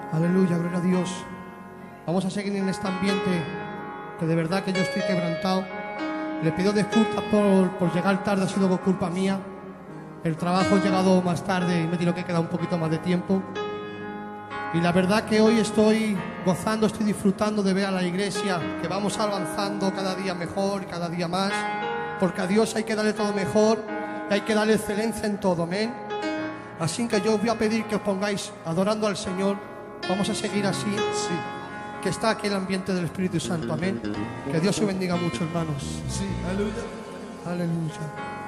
Aleluya, gloria a Dios. Vamos a seguir en este ambiente que de verdad que yo estoy quebrantado. Le pido disculpas por llegar tarde, ha sido culpa mía. El trabajo ha llegado más tarde y me he tenido que quedar un poquito más de tiempo. Y la verdad que hoy estoy gozando, estoy disfrutando de ver a la iglesia que vamos avanzando cada día mejor, cada día más. Porque a Dios hay que darle todo mejor y hay que darle excelencia en todo, amén. Así que yo os voy a pedir que os pongáis adorando al Señor. Vamos a seguir así, sí, que está aquí el ambiente del Espíritu Santo, amén. Que Dios os bendiga mucho, hermanos. Sí, aleluya. Aleluya.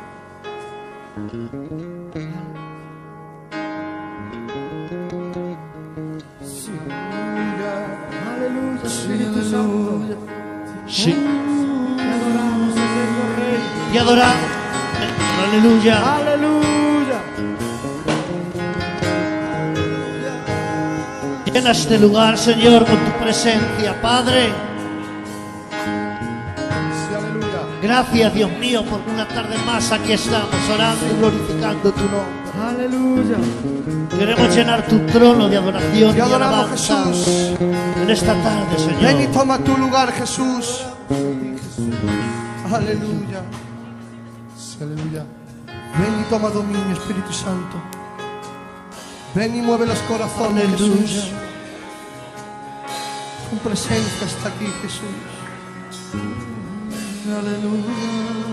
Sí, aleluya, Espíritu Santo. Sí. Te adoramos, eterno Rey. Te adoramos. Aleluya. Aleluya. Llena este lugar, Señor, con tu presencia, Padre. Sí, aleluya. Gracias, Dios mío, porque una tarde más aquí estamos orando y glorificando tu nombre. Aleluya. Queremos llenar tu trono de adoración Te y adoramos, alabanza Jesús. en esta tarde, Ven y Señor. toma tu lugar, Jesús. Aleluya. Sí, aleluya. Ven y toma dominio, Espíritu Santo. Ven y mueve los corazones, Aleluya. Jesús. Tu presencia está aquí, Jesús. Aleluya.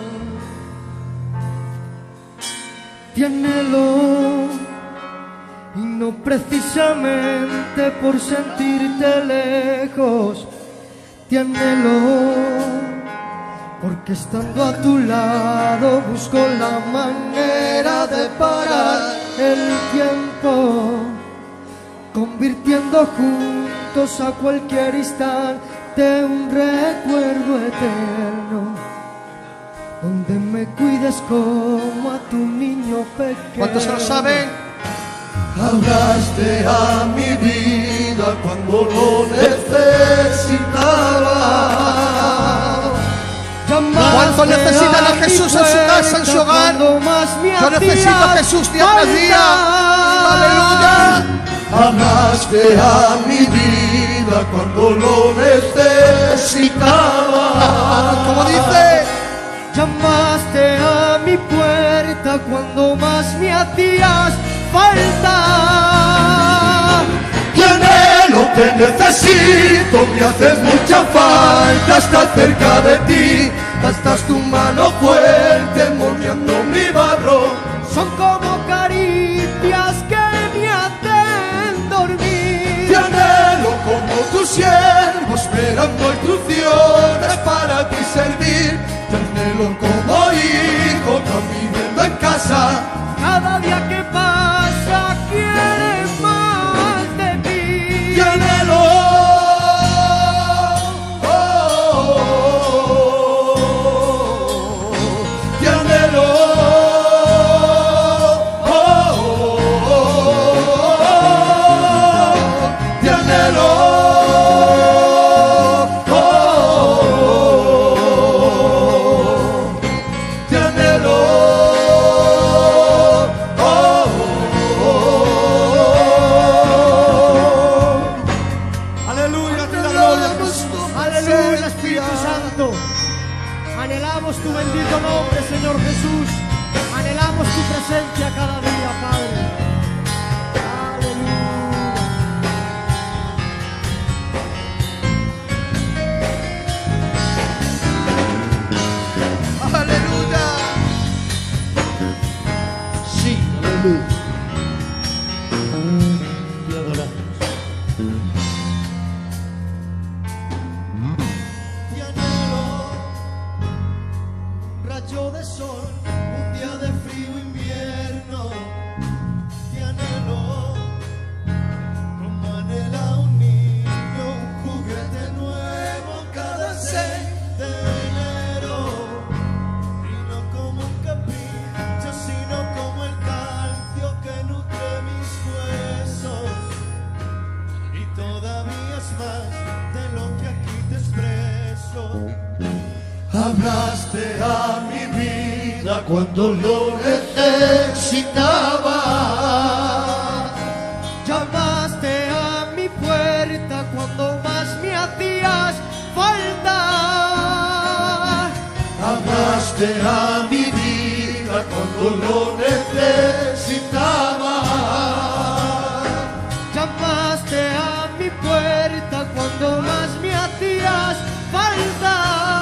Te anhelo y no precisamente por sentirte lejos. Te anhelo porque estando a tu lado busco la manera de parar el tiempo, convirtiendo juntos a cualquier instante un recuerdo eterno, donde me cuides como a tu niño pequeño. ¿Cuántos se lo saben? Hablaste a mi vida cuando lo necesitaba. ¿Cuántos necesitan a Jesús en su casa, en su hogar? Yo necesito a Jesús día tras día. Aleluya. Hablaste a mi vida cuando lo necesitaba. Como dice, llamaste a mi puerta cuando más me hacías falta. Te anhelo, te necesito, me haces mucha falta. Estar cerca de ti, estás tu mano fuerte moldeando mi barro. Son como caricias que me hacen dormir. Te anhelo como tu siervo, esperando instrucciones para ti servir. Te anhelo como hijo, caminando en casa. Cada día que pasa quieres más de mí. Te anhelo. Te anhelo. Te anhelo. Te anhelo. Aleluya, te da gloria, Jesús. Aleluya, Espíritu Santo. Anhelamos tu bendito nombre, Señor Jesús. Anhelamos tu presencia cada día, Padre. Aleluya. aleluya. Sí, aleluya. Te adoramos. Te anhelo, rayo de sol, un día de frío invierno. Te anhelo, como anhela un niño un juguete nuevo cada 6 de enero. Y no como un capricho, sino como el calcio que nutre mis huesos. Y todavía es más de lo que aquí te expreso. Hablaste a mi vida cuando lo necesitaba. Llamaste a mi puerta llamaste a mi vida cuando lo necesitaba. Llamaste a mi puerta cuando más me hacías falta.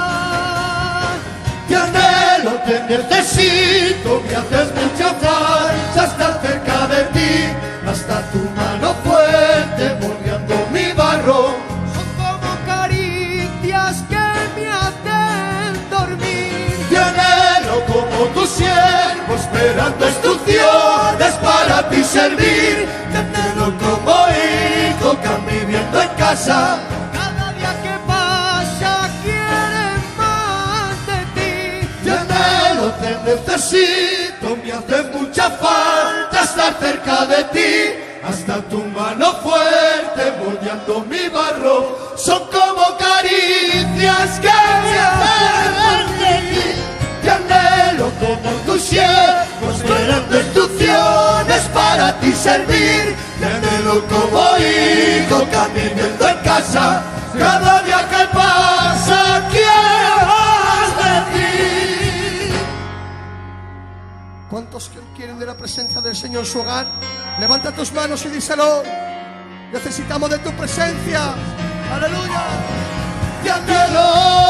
Te anhelo, te necesito, me haces mucha falta estar cerca de ti. Hasta tu mano fuerte moldeando mi barro. Son como caricias que me hacen dormir. Te anhelo como tu siervo, esperando instrucciones para ti servir. Te anhelo como hijo, conviviendo en casa. Cada día que pasa quiere más de ti. Te anhelo, te necesito, me hace mucha falta estar cerca de ti. Hasta tu mano fuerte moldeando mi barro. Son como caricias que me hacen ti. Te anhelo como tu siervo, esperando instrucciones para ti servir. Te anhelo como hijo, caminando en casa. Cada día que pasa quiero más de ti. ¿Cuántos quieren de la presencia del Señor en su hogar? Levanta tus manos y díselo. Necesitamos de tu presencia. Aleluya. Te anhelo,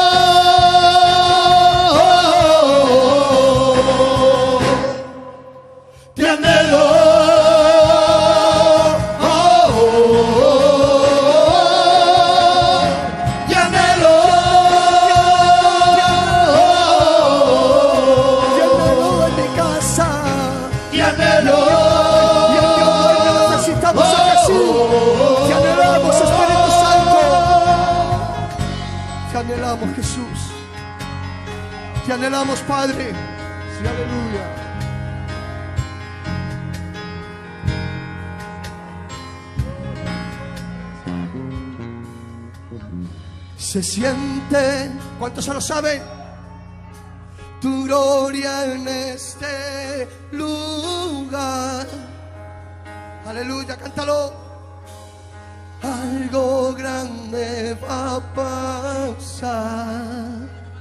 te anhelo, te anhelo, Te anhelo en mi casa. te anhelo. Y en mi hogar necesitamos a Jesús. Te anhelamos, Espíritu Santo. Te anhelamos, Jesús. Te anhelamos, Padre. Sí, aleluya. Se siente, ¿cuántos se lo saben? Tu gloria en este lugar. Aleluya, cántalo. Algo grande va a pasar.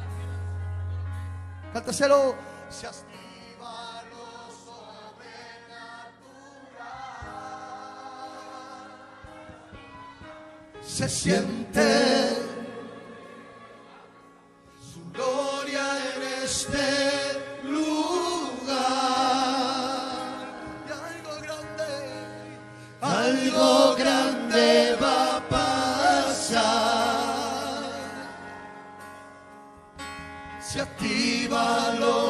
Cántaselo. Se activa lo sobrenatural. Se siente su gloria en este lugar. Y algo grande va a pasar. Se activa lo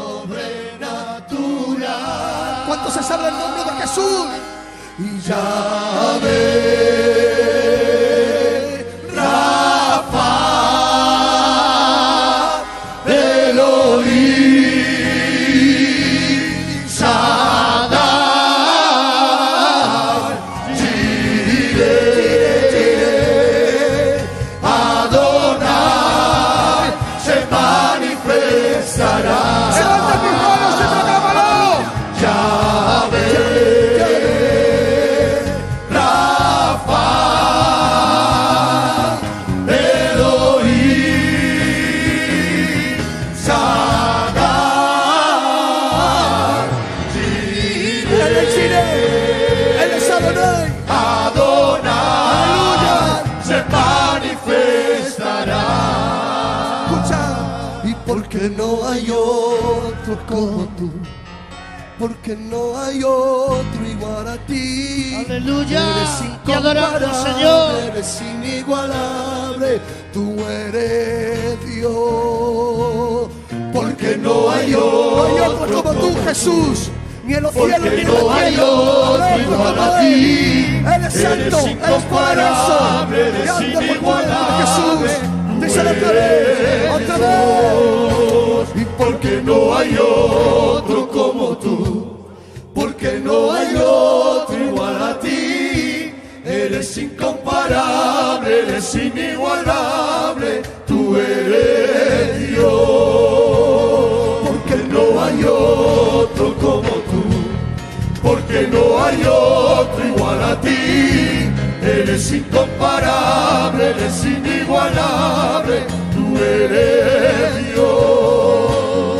sobrenatural. ¿Cuántos se sabe el nombre de Jesús? Y ya ve, Rafa, Elohim, Shaddai, Jireh, Adonai, se manifestará. ¡Levanta mis manos y proclámalo! Yahvé, Rafa, Elohim, Shaddai, Jireh, Él es Adonai. Adonai, se manifestará. Escucha. Y porque no hay otro como tú, porque no hay otro igual a ti. Aleluya. Eres Te adoramos, incomparable, Señor. eres inigualable, tú eres Dios. Porque no hay No hay otro otro como tú, Jesús. Ni en los Porque cielos ni en no la hay tierra. otro No hay igual a como ti. Él. Eres santo, eres poderoso. incomparable, eres Grande por cuenta de inigualable, Jesús. Díselo otra vez, otra vez. Y porque no hay otro como tú, porque no hay otro igual a ti. Eres incomparable, eres inigualable, tú eres Dios. Porque no hay otro como tú, porque no hay otro igual a ti. Eres incomparable, eres inigualable, tú eres Dios.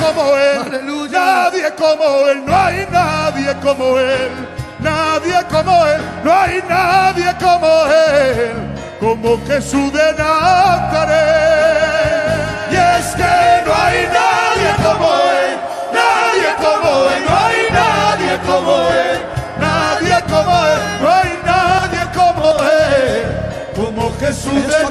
como Él, Aleluya. nadie como Él, no hay nadie como Él, nadie como Él, no hay nadie como Él, como Jesús de Nazaret. Y es que no hay nadie como Él, nadie como Él, no hay nadie como Él, nadie como Él, no hay nadie como Él, como Jesús de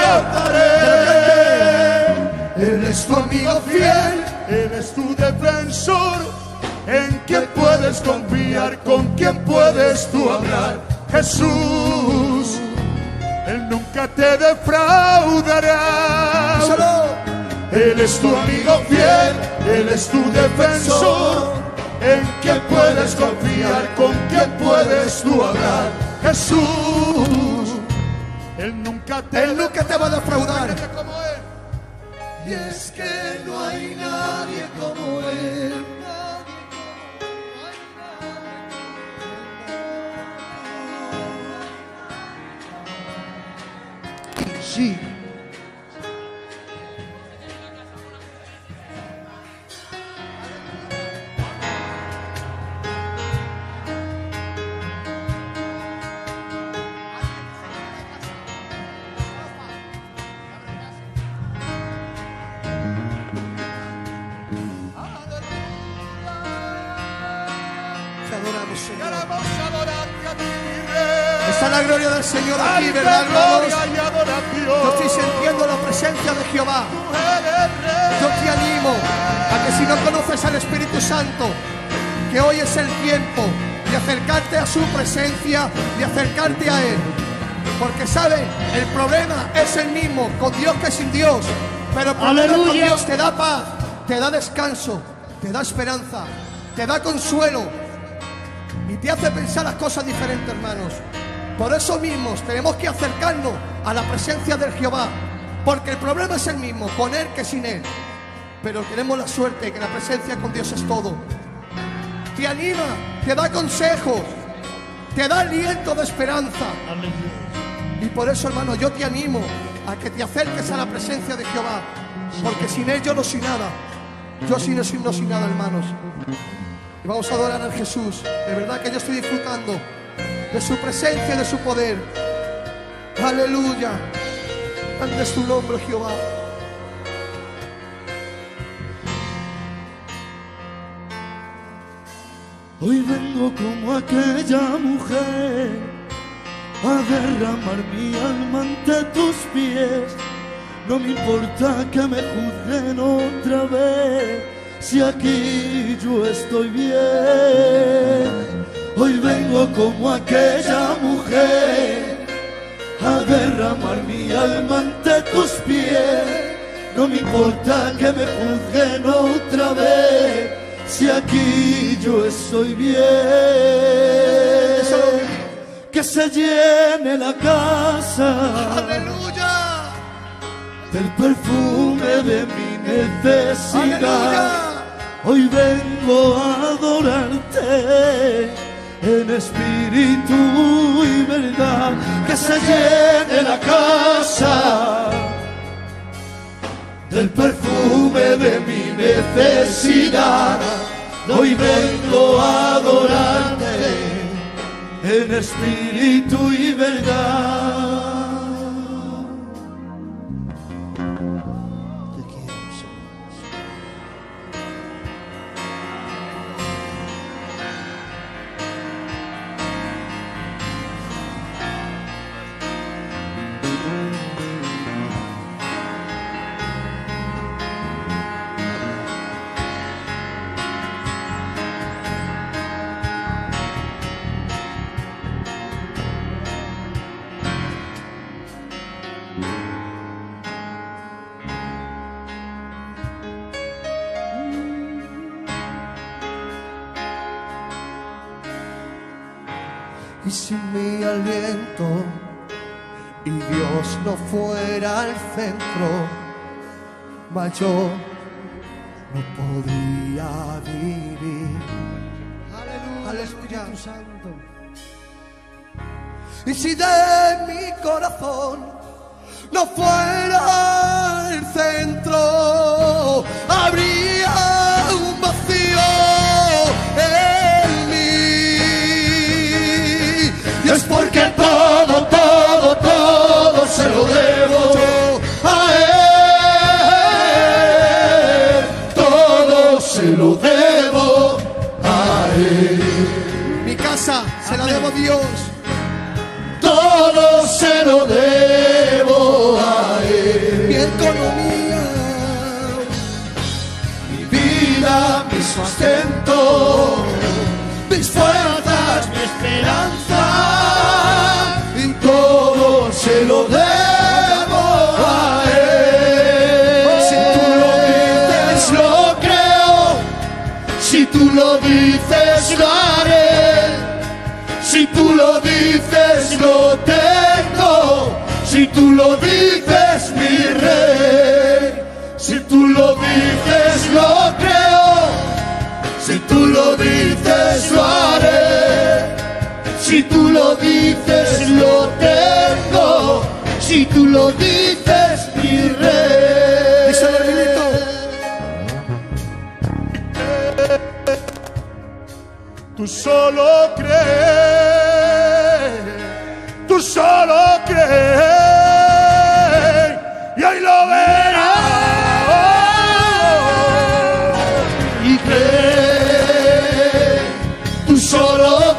Nazaret. Él es tu amigo fiel, Él es tu defensor, en quien puedes confiar, con quien puedes tú hablar. Jesús, Él nunca te defraudará. Él es tu amigo fiel, Él es tu defensor, en quien puedes confiar, con quien puedes tú hablar. Jesús, Él nunca te va a defraudar. como Él. Y es que no hay nadie como Él. Sí. Te adoramos, Señor. Queremos adorarte a ti, mi Rey. Está la gloria del Señor aquí, Ante ¿verdad, hermanos? gloria y adoración. Yo estoy sintiendo la presencia de Jehová. Tú eres Rey. Yo te animo a que si no conoces al Espíritu Santo, que hoy es el tiempo de acercarte a su presencia, de acercarte a Él. Porque, ¿saben? El problema es el mismo con Dios que sin Dios. Pero el problema con Aleluya. Dios te da paz, te da descanso, te da esperanza, te da consuelo y te hace pensar las cosas diferentes, hermanos. Por eso mismo tenemos que acercarnos a la presencia del Jehová, porque el problema es el mismo con Él que sin Él. Pero tenemos la suerte de que la presencia con Dios es todo. Te anima, te da consejos, te da aliento de esperanza. Y por eso, hermano, yo te animo a que te acerques a la presencia de Jehová, porque sin Él yo no soy nada. Yo sin Él no soy nada, hermanos. Y vamos a adorar a Jesús. De verdad que yo estoy disfrutando de su presencia y de su poder. Aleluya. Grande es tu nombre, Jehová. Hoy vengo como aquella mujer a derramar mi alma ante tus pies. No me importa que me juzguen otra vez, si aquí yo estoy bien. Hoy vengo como aquella mujer a derramar mi alma ante tus pies. No me importa que me juzguen otra vez, si aquí yo estoy bien. Que se llene la casa, Aleluya. del perfume de mi necesidad. Aleluya. Hoy vengo a adorarte en espíritu y verdad. Que se llene la casa del perfume de mi necesidad. Hoy vengo a adorarte en espíritu y verdad. Te quiero, Señor. Y si mi aliento y Dios no fuera el centro, mas yo no podría vivir. Aleluya. Al Espíritu Santo. Y si de mi corazón no fuera el centro, habría es porque todo, todo, todo se lo debo a Él. Todo se lo debo a Él. Mi casa se la debo a Dios. Todo se lo debo a Él. Mi economía, Mi vida, mi sustento, mis fuerzas, mi esperanza, y todo se lo debo a Él. Si tú lo dices, lo creo. Si tú lo dices, lo haré. Si tú lo dices, lo tengo. Si tú lo dices, mi rey. Si tú lo dices, lo creo. Si tú lo dices, lo haré. Si tú lo dices, lo tengo. Si tú lo dices, mi rey. díselo, Emilito. Tú solo crees, tú solo crees, y ahí lo verás. Y crees, tú solo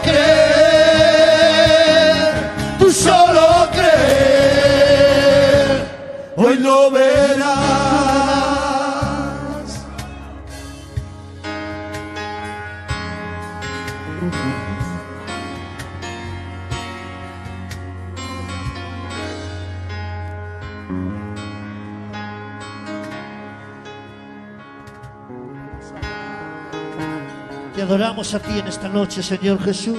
crees, tú solo crees, hoy lo verás. Te adoramos a ti en esta noche, Señor Jesús.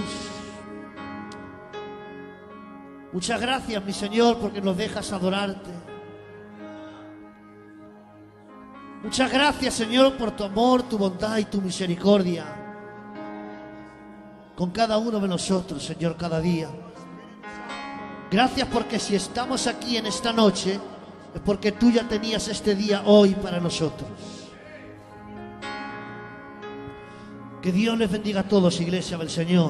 Muchas gracias, mi Señor, porque nos dejas adorarte. Muchas gracias, Señor, por tu amor, tu bondad y tu misericordia con cada uno de nosotros, Señor, cada día. Gracias porque si estamos aquí en esta noche es porque tú ya tenías este día hoy para nosotros. Que Dios les bendiga a todos, iglesia del Señor.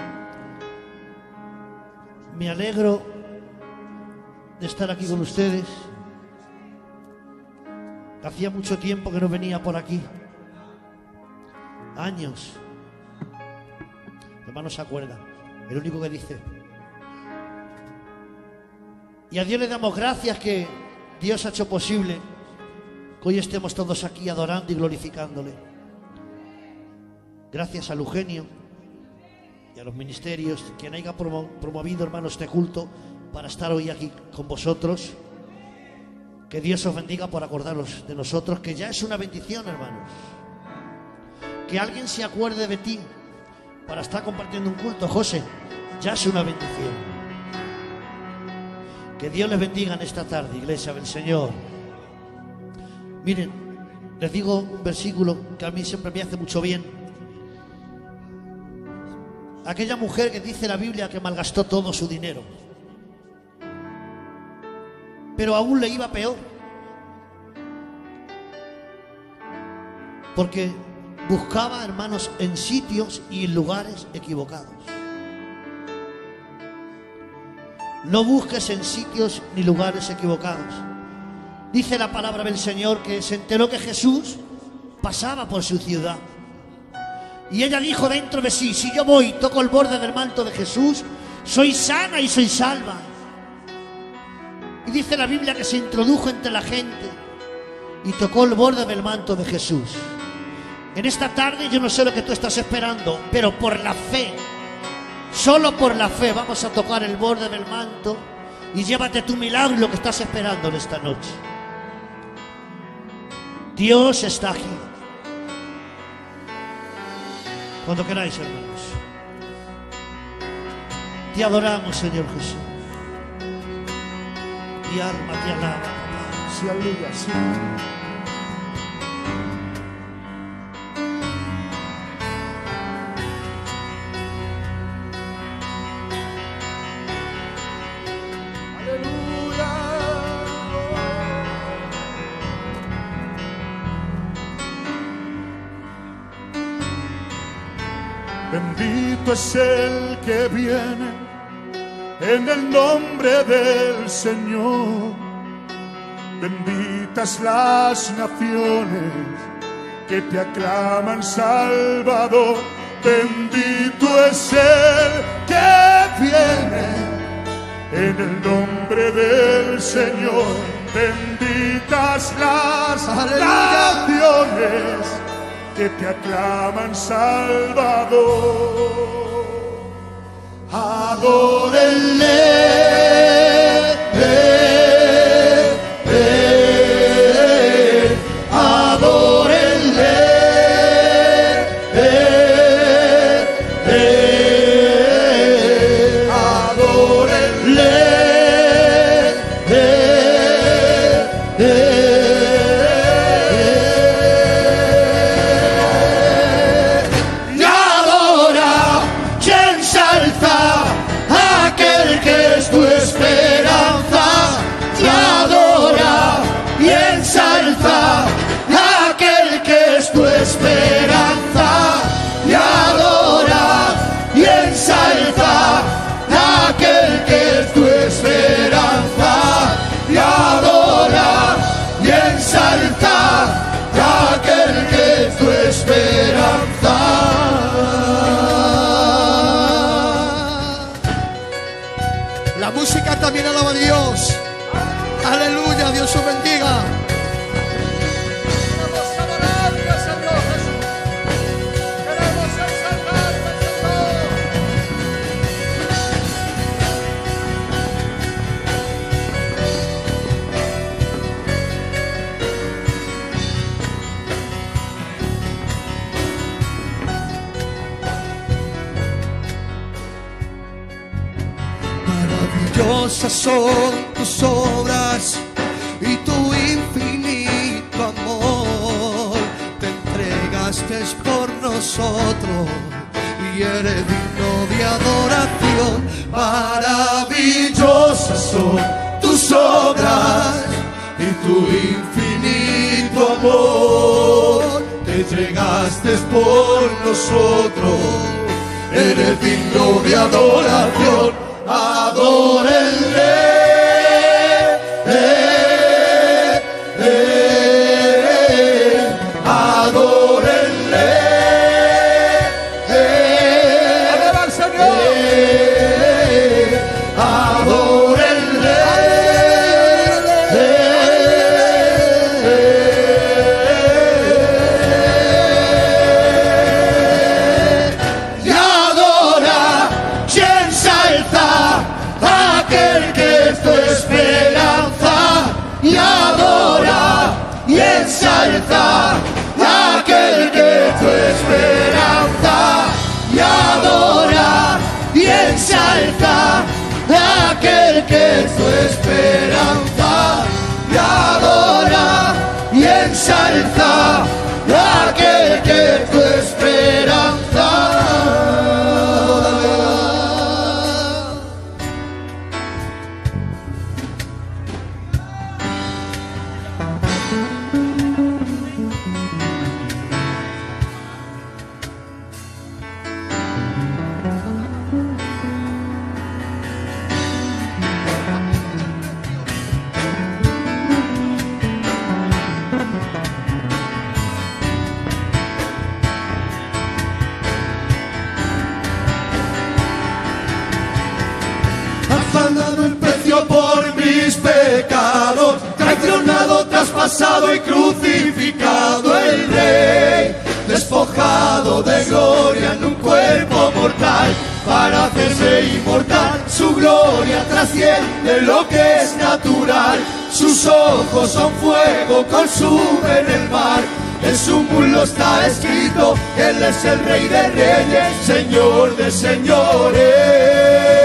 Me alegro de estar aquí con ustedes. Hacía mucho tiempo que no venía por aquí. Años. Hermano se acuerda. El único que dice. Y a Dios le damos gracias que Dios ha hecho posible que hoy estemos todos aquí adorando y glorificándole. Gracias al Eugenio y a los ministerios, quien haya promovido, hermanos, este culto para estar hoy aquí con vosotros. Que Dios os bendiga por acordaros de nosotros, que ya es una bendición, hermanos. Que alguien se acuerde de ti para estar compartiendo un culto, José, ya es una bendición. Que Dios les bendiga en esta tarde, iglesia del Señor. Miren, les digo un versículo que a mí siempre me hace mucho bien. Aquella mujer que dice la Biblia que malgastó todo su dinero, pero aún le iba peor, porque buscaba, hermanos, en sitios y en lugares equivocados. No busques en sitios ni lugares equivocados. Dice la palabra del Señor que se enteró que Jesús pasaba por su ciudad. Y ella dijo dentro de sí: si yo voy y toco el borde del manto de Jesús, soy sana y soy salva. Y dice la Biblia que se introdujo entre la gente y tocó el borde del manto de Jesús. En esta tarde yo no sé lo que tú estás esperando, pero por la fe, solo por la fe, vamos a tocar el borde del manto y llévate tu milagro y lo que estás esperando en esta noche. Dios está aquí. Cuando queráis, hermanos. Te adoramos, Señor Jesús. Mi alma te alaba, papá. Sí, aleluya, sí. Bendito es el que viene en el nombre del Señor. Benditas las naciones que te aclaman Salvador. Bendito es el que viene en el nombre del Señor. Benditas las naciones que te aclaman Salvador. Adórenle. La música también alaba a Dios. Aleluya, Dios os bendiga. Queremos adorarte, Señor Jesús. Queremos exaltarte, Señor. Maravillosas son tus obras y tu infinito amor. Te entregaste por nosotros y eres digno de adoración. Maravillosas son tus obras y tu infinito amor. Te entregaste por nosotros, eres digno de adoración. Adórenle, adórenle, Adora al Señor. adórenle, y adora y ensalza aquel que es tu esperanza, y adora y ensalza aquel que es tu esperanza, y adora y ensalza aquel que es tu esperanza, y adora y ensalza aquel que es tu esperanza. Has pagado el precio por mis pecados, traicionado, traspasado y crucificado el Rey, despojado de gloria en un cuerpo mortal, para hacerse inmortal. Su gloria trasciende lo que es natural, sus ojos son fuego, consumen el mar. En su muslo está escrito, Él es el Rey de reyes, Señor de señores.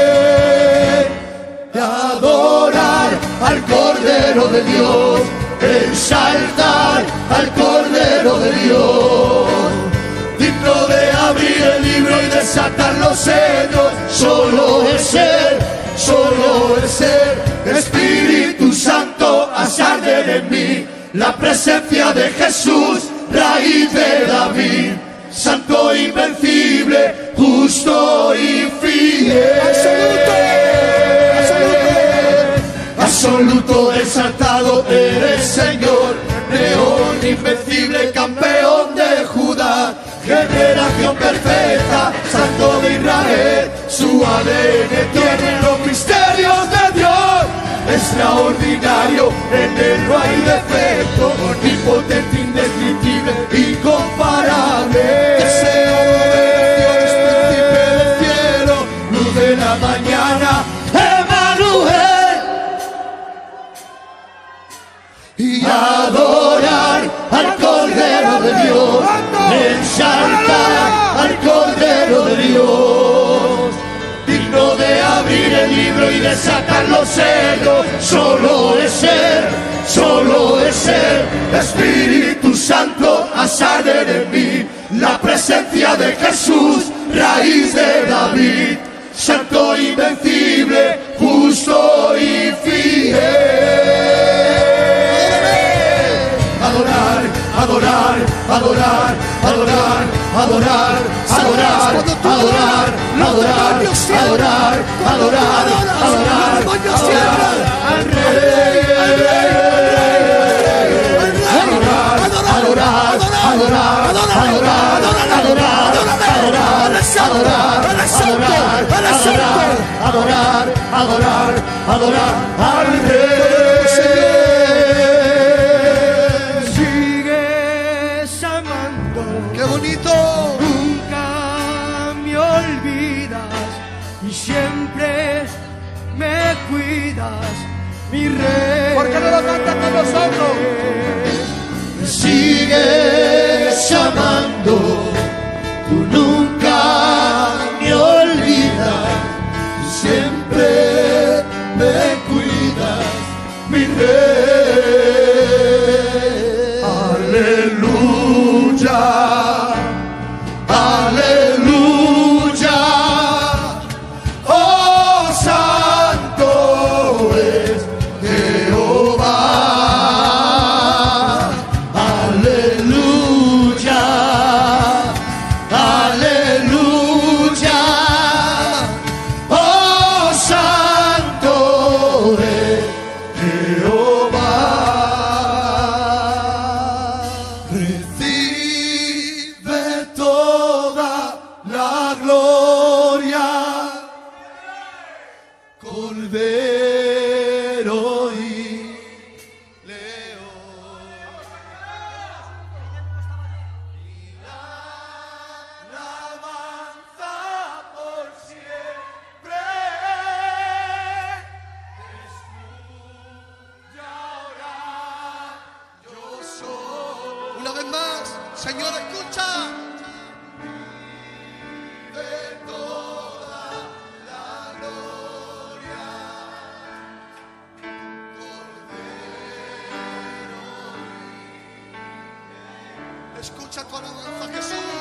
De adorar al Cordero de Dios, exaltar al Cordero de Dios, digno de abrir el libro y desatar los sellos. Solo es Él, solo es Él. Espíritu Santo, haz arder en mí la presencia de Jesús, raíz de David, santo invencible, justo y fiel. Absoluto. absoluto, exaltado eres, Señor. León invencible, campeón de Judá. Generación perfecta, santo de Israel. Su ADN tiene los misterios de Dios. Extraordinario, en él no hay defecto. Omnipotente, indescriptible, incomparable. Deseo de naciones, príncipe del cielo, luz de la mañana, Emmanuel. Y adorar al Cordero de Dios, exaltar al Cordero de Dios, digno de abrir el libro y de sacar los sellos. Solo es Él, Espíritu Santo, a salir en mí. La presencia de Jesús, raíz de David, santo invencible, justo y fiel. Adorar, adorar, adorar, adorar, adorar, adorar, adorar, adorar, adorar, adorar, adorar, adorar al Rey, adorar, adorar, adorar, adorar, adorar, adorar, adorar, adorar al Rey. Siempre me cuidas, mi Rey. ¿Por qué no lo cantas con nosotros? Sigues amando, tú nunca me olvidas, siempre me cuidas, mi Rey. Aleluya, aleluya. Señor, escucha. De toda la gloria, Cordero. Escucha tu alabanza, Jesús.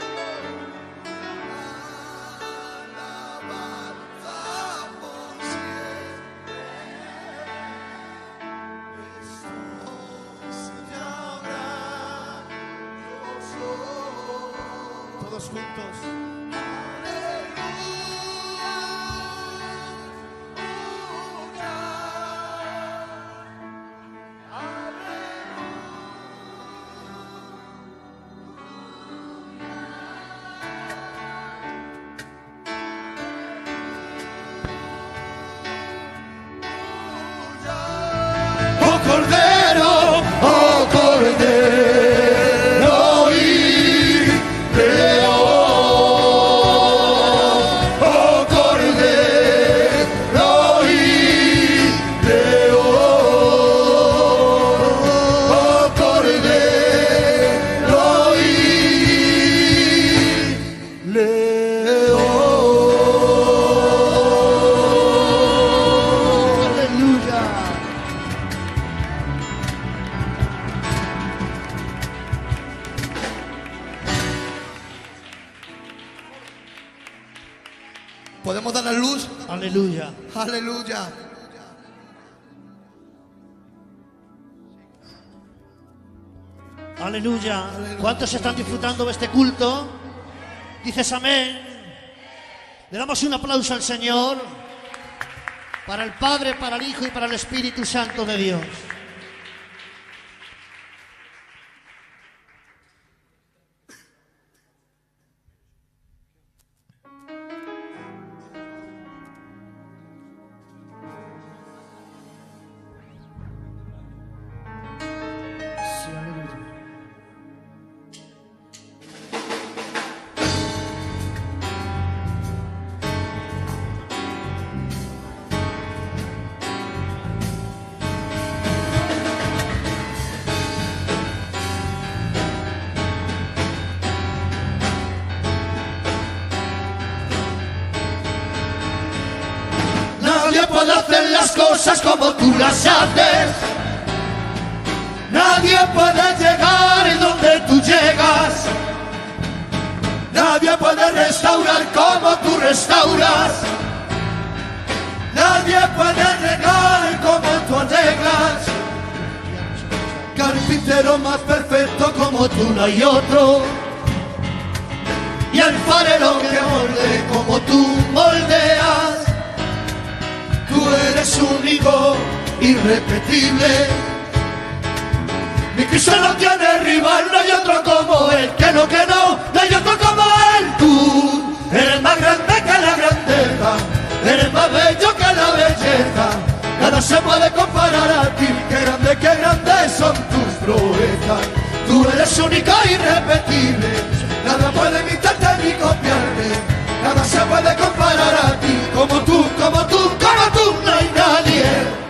Alabanza por siempre. Jesús y ahora yo soy. Todos juntos. Oh Cordero, oh Cordero y León, oh Cordero y León, oh Cordero y León. Aleluya. ¿Podemos dar la luz? Aleluya. Aleluya. Aleluya. ¿Cuántos están disfrutando de este culto? ¿Dices amén? Le damos un aplauso al Señor. para el Padre, para el Hijo y para el Espíritu Santo de Dios. Nadie puede hacer las cosas como tú las haces. Nadie puede llegar donde tú llegas. Nadie puede restaurar como tú restauras. Nadie puede arreglar como tú arreglas. Carpintero más perfecto como tú no hay otro. Y alfarero que molde como tú moldeas. Tú eres único, irrepetible. Mi Cristo no tiene rival, no hay otro como Él. Que no, no hay otro como Él. Tú eres más grande que la grandeza, eres más bello que la belleza. Nada se puede comparar a ti, qué grandes son tus proezas. Tú eres único, irrepetible. Nada puede imitarte ni copiarte. Nada se puede comparar a ti. Como tú, no hay nadie.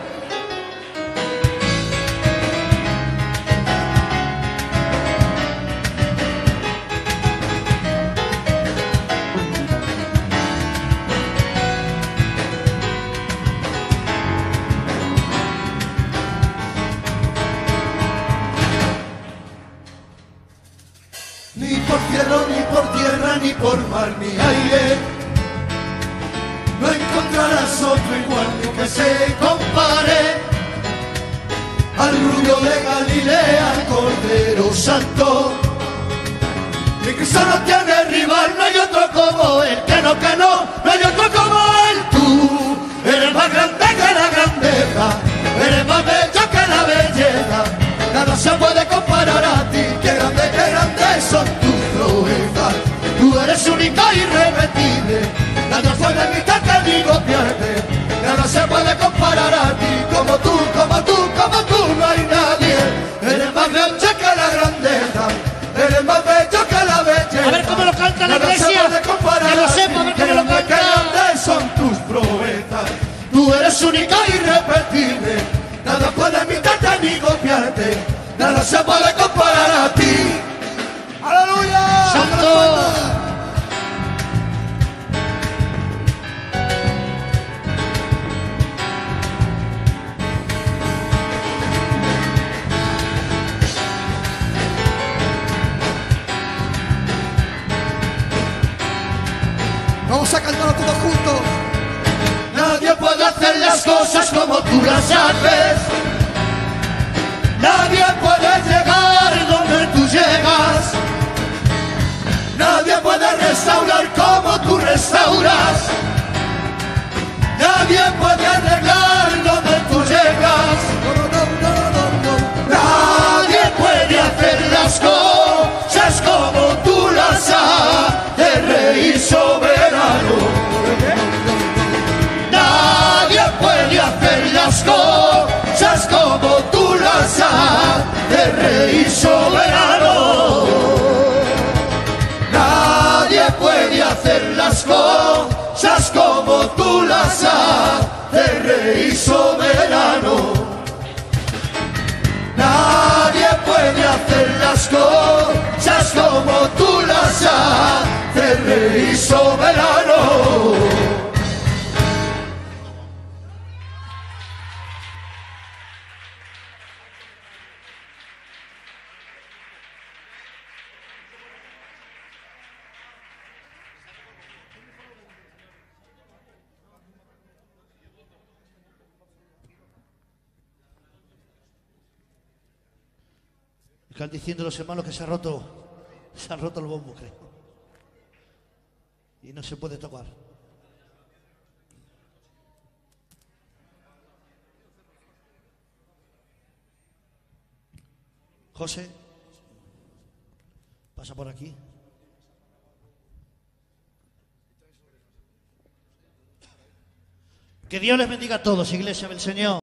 Ni por cielo, ni por tierra, ni por mar, ni aire, no encontrarás otro igual ni que se compare al rubio de Galilea, al Cordero Santo. Mi Cristo no tiene rival, no hay otro como Él. Que no hay otro como Él. Tú eres más grande que la grandeza, eres más bello que la belleza. Nada se puede comparar a ti, qué grandes son tus proezas. Tú eres única, irrepetible. Nada puede imitarte ni copiarte. Nada se puede comparar a ti. Como tú, no hay nadie. Eres más grande que la grandeza, eres más bello que la belleza. A ver cómo lo canta la Nada iglesia. se puede comparar Que lo a ti. sepa, a ver cómo lo canta. Qué grandes son tus proezas. Tú eres única, irrepetible. Nada puede imitarte ni copiarte. Nada se puede comparar a ti. ¡Aleluya! ¡Santo! Vamos a cantarlo todos juntos. Nadie puede hacer las cosas como tú las haces. Nadie puede llegar donde tú llegas. Nadie puede restaurar como tú restauras. Nadie puede arreglar donde tú llegas. Nadie puede hacer las cosas como tú las haces, Rey soberano. Nadie puede hacer las cosas como tú las haces, Rey soberano. Nadie puede hacer las cosas como tú las haces, Rey soberano. Nadie puede hacer las cosas como tú las haces, Rey soberano. Están diciendo los hermanos que se ha roto el bombo, creo. Y no se puede tocar. José, pasa por aquí. Que Dios les bendiga a todos, Iglesia del Señor.